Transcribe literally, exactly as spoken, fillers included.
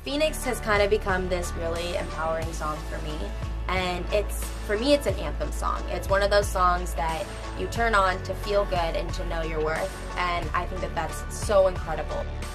Phoniex has kind of become this really empowering song for me, and it's, for me, it's an anthem song. It's one of those songs that you turn on to feel good and to know your worth, and I think that that's so incredible.